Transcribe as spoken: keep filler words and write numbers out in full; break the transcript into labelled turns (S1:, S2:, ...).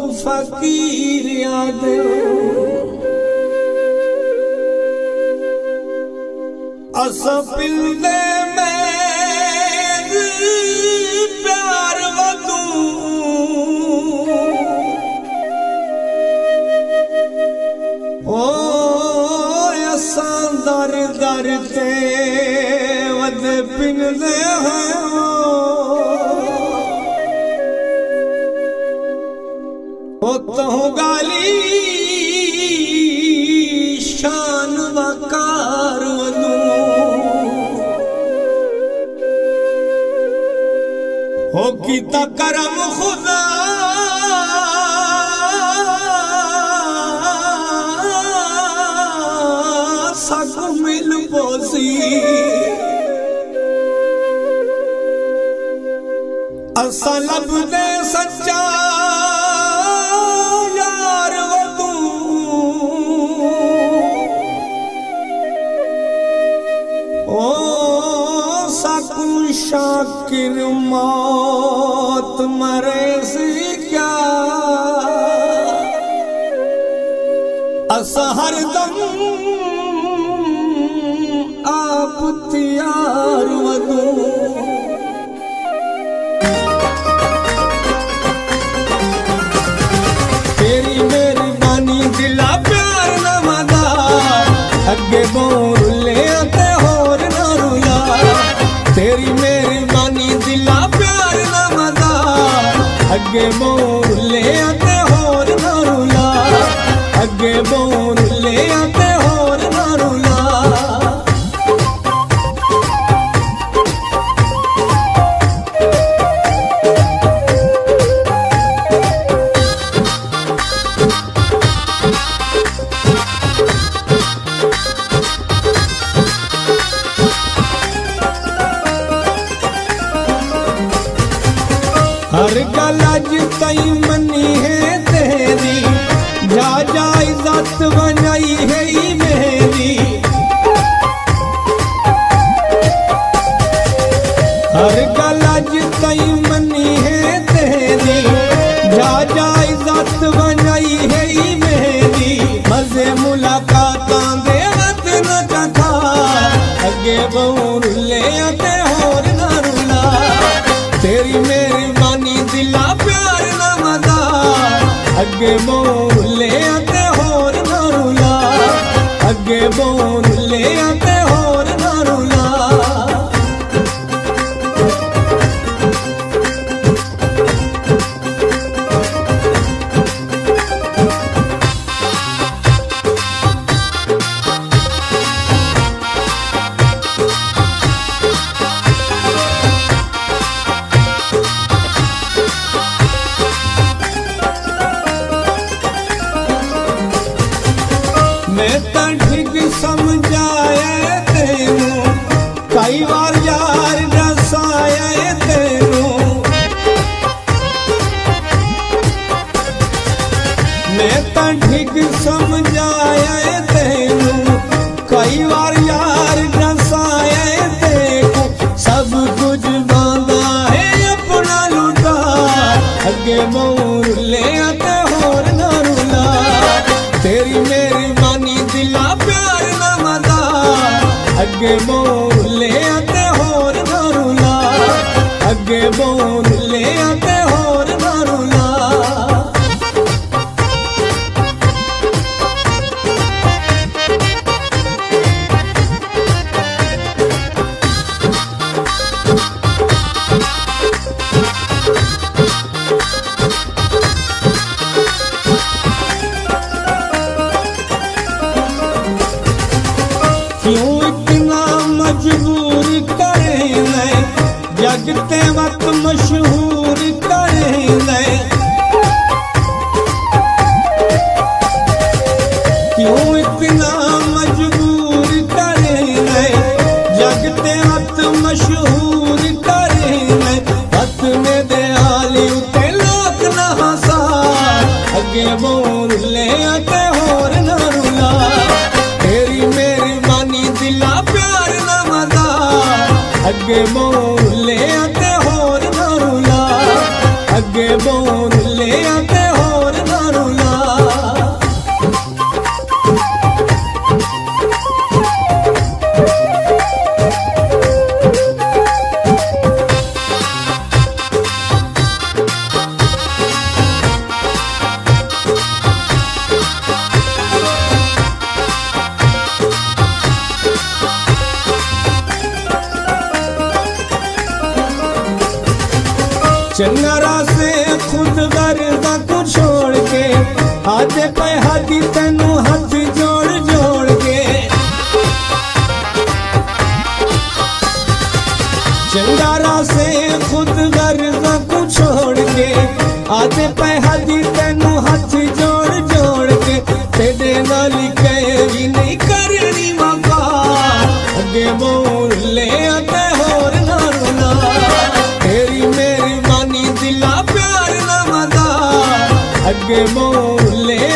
S1: फकीर याद अस पिंदे में प्यार वदू ओ असा दर दर ते वद पिंदे हैं ओ तो गाली शान वकार वदू हो कीता करम खुदा साकू मिल पोसी असा लब दे सच्चा यार वदू ओ साकू शाकिर मौत मरे सी क्या अस हरदम आप तैयार वदू तेरी मेहरबानी दिला प्यार न मदा अगे बोर ले आते होर न रुला तेरी मेहरबानी दिला प्यार न मदा अगे बोर ले आते होर न रुला अगे बोर ले आते होर न रुला हर गल अज तई मनी है तेरी जा जा इज्जत बनाई है मेरी हर गल अज तई मनी है तेरी जा जा इज्जत बनाई है मेरी मजे मुलाकातां दे वत न चखा अगे बोर ले आते होर न रुला तेरी मेहरबानी दिला प्यार न मदा अगे बोर ले आते होर न रुला अगे बोर ले आते होर न रुला मैं तो ठीक समझाया तेनू कई बार यार दसाया तेनू मैं तो ठीक समझाया तेनू कई बार यार दसाया तेनू सब कुछ बांधा है अपना लुटा अगे मोर ले आते होर न रुला तेरी मेहरबानी दिला प्यार न मदा अगे बोर ले आते होर न रुला अगे बोर ले आते होर न रुला क्यों इतना मजबूर करे जगते वक्त मशहूर करे क्यों इतना मजबूर करे जगते वक्त मशहूर करे वक्त में दे आली उते लोग न हंसा अगे बोर ले आते होर न रुला तेरी मेहरबानी दिला प्यार न मदा अगे बोर ले आते होर न रुला अगे बोर ले आते होर तेनू हाथ जोड़ जोड़ के चंगारा से खुद गर्जा को छोड़ के आते पे हाजी तेनू हाथ जोड़ जोड़ के तेरे नाल कहे भी नहीं करनी मका अगे बोल ले आते होर ना रोना तेरी मेहरबानी दिला प्यार ना मदा अगे बोल ले